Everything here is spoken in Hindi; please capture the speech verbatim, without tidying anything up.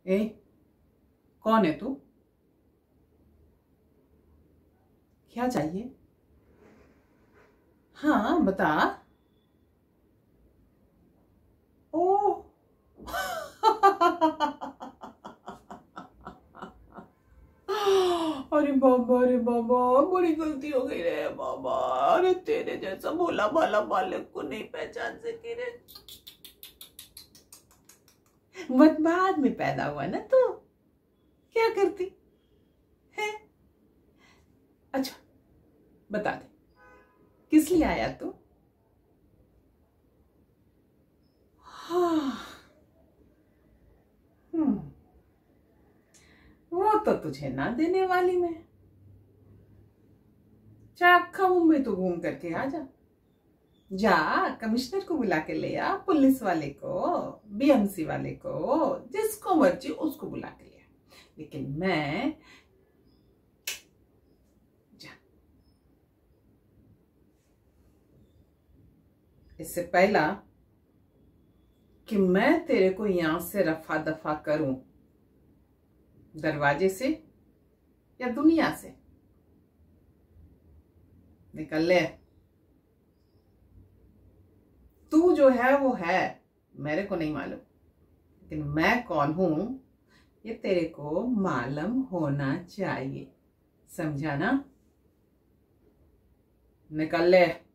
ए, कौन है तू? क्या चाहिए? हाँ बता। ओ अरे बाबा, अरे बाबा, बड़ी गलती हो गई रे बाबा। अरे तेरे जैसा भोला भाला बालक को नहीं पहचान सके रे। मत बाद में पैदा हुआ ना तू, क्या करती है? अच्छा बता दे, किस लिए आया तू? हाँ, हम्म, वो तो तुझे ना देने वाली मैं। चाखा मुंबई तो घूम करके आ जा। जा कमिश्नर को बुला के ले आ, पुलिस वाले को, बीएमसी वाले को, जिसको मर्जी उसको बुला के ले आ, लेकिन मैं जा। इससे पहला कि मैं तेरे को यहां से रफा दफा करूं, दरवाजे से या दुनिया से, निकल ले। तू जो है वो है, मेरे को नहीं मालूम, लेकिन मैं कौन हूं ये तेरे को मालूम होना चाहिए, समझा ना? निकल ले।